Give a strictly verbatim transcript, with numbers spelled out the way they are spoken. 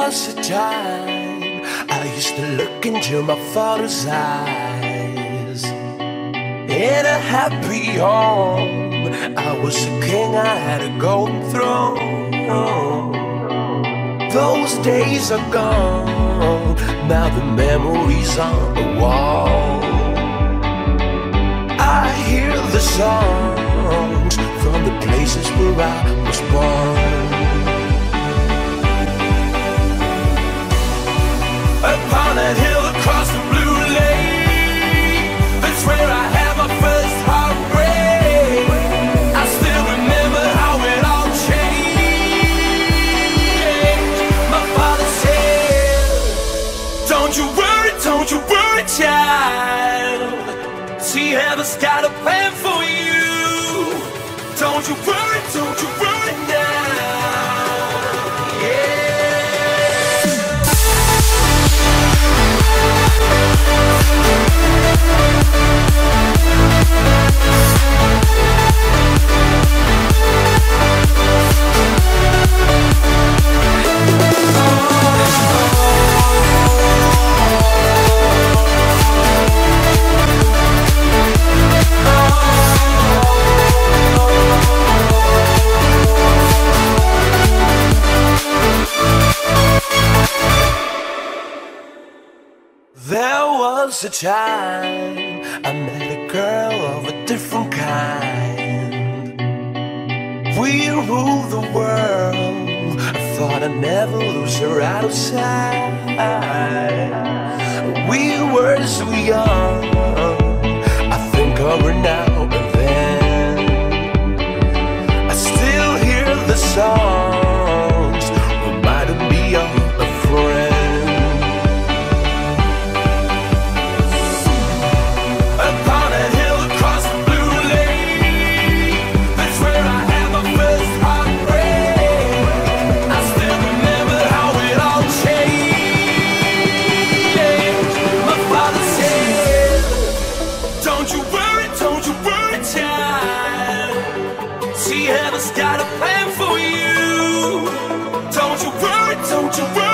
was a time I used to look into my father's eyes. In a happy home, I was a king, I had a golden throne. Those days are gone, now the memories on the wall. I hear the songs from the places where I was born. Upon that hill across the blue lake, that's where I had my first heartbreak. I still remember how it all changed. My father said, don't you worry, don't you worry, child. See, heaven's got a plan for you. Don't you worry, don't you worry now. Yeah. There was a time I met a girl of a different kind. We ruled the world, I thought I'd never lose her out of sight. We were so young, I think of her now and then. I still hear the songs reminding me of a friend. See, heaven's got a plan for you. Don't you worry, don't you worry.